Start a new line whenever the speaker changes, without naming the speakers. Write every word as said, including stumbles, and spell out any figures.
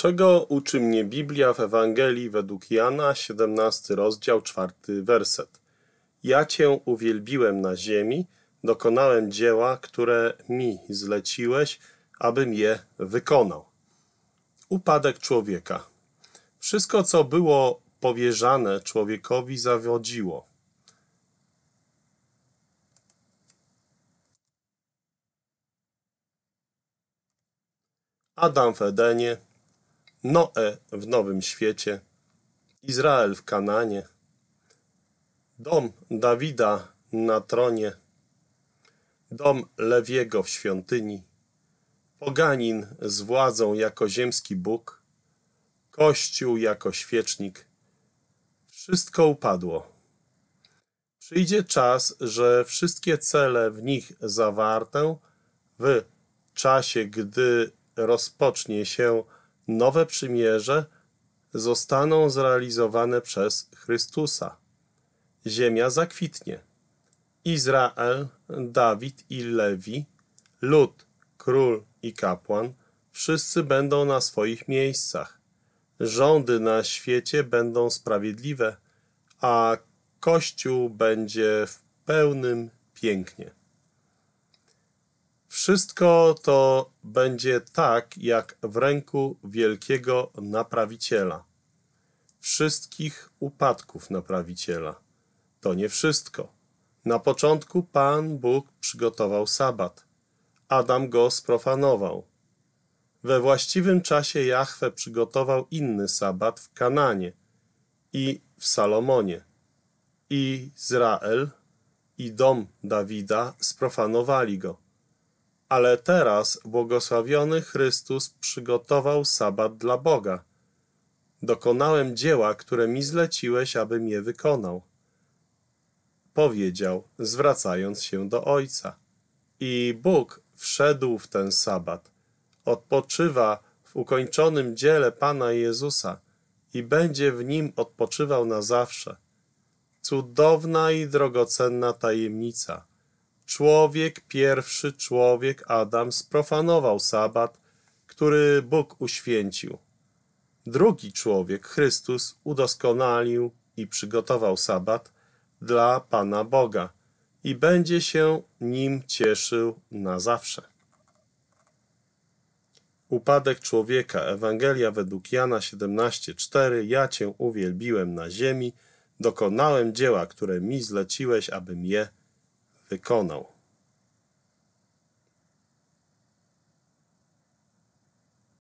Czego uczy mnie Biblia w Ewangelii według Jana, siedemnasty rozdział, czwarty werset? Ja Cię uwielbiłem na ziemi, dokonałem dzieła, które mi zleciłeś, abym je wykonał. Upadek człowieka. Wszystko, co było powierzane człowiekowi, zawodziło. Adam w Edenie, Noe w Nowym Świecie, Izrael w Kanaanie, dom Dawida na tronie, dom Lewiego w świątyni, poganin z władzą jako ziemski Bóg, Kościół jako świecznik. Wszystko upadło. Przyjdzie czas, że wszystkie cele w nich zawarte w czasie, gdy rozpocznie się nowe przymierze, zostaną zrealizowane przez Chrystusa. Ziemia zakwitnie. Izrael, Dawid i Lewi, lud, król i kapłan, wszyscy będą na swoich miejscach. Rządy na świecie będą sprawiedliwe, a Kościół będzie w pełnym pięknie. Wszystko to będzie tak, jak w ręku wielkiego naprawiciela. Wszystkich upadków naprawiciela. To nie wszystko. Na początku Pan Bóg przygotował sabat. Adam go sprofanował. We właściwym czasie Jahwe przygotował inny sabat w Kananie i w Salomonie. I Izrael i dom Dawida sprofanowali go. Ale teraz błogosławiony Chrystus przygotował sabat dla Boga. Dokonałem dzieła, które mi zleciłeś, abym je wykonał. Powiedział, zwracając się do Ojca. I Bóg wszedł w ten sabat. Odpoczywa w ukończonym dziele Pana Jezusa i będzie w nim odpoczywał na zawsze. Cudowna i drogocenna tajemnica. Człowiek, pierwszy człowiek, Adam, sprofanował sabat, który Bóg uświęcił. Drugi człowiek, Chrystus, udoskonalił i przygotował sabat dla Pana Boga i będzie się nim cieszył na zawsze. Upadek człowieka. Ewangelia według Jana siedemnaście cztery. Ja Cię uwielbiłem na ziemi, dokonałem dzieła, które mi zleciłeś, abym je wykonał.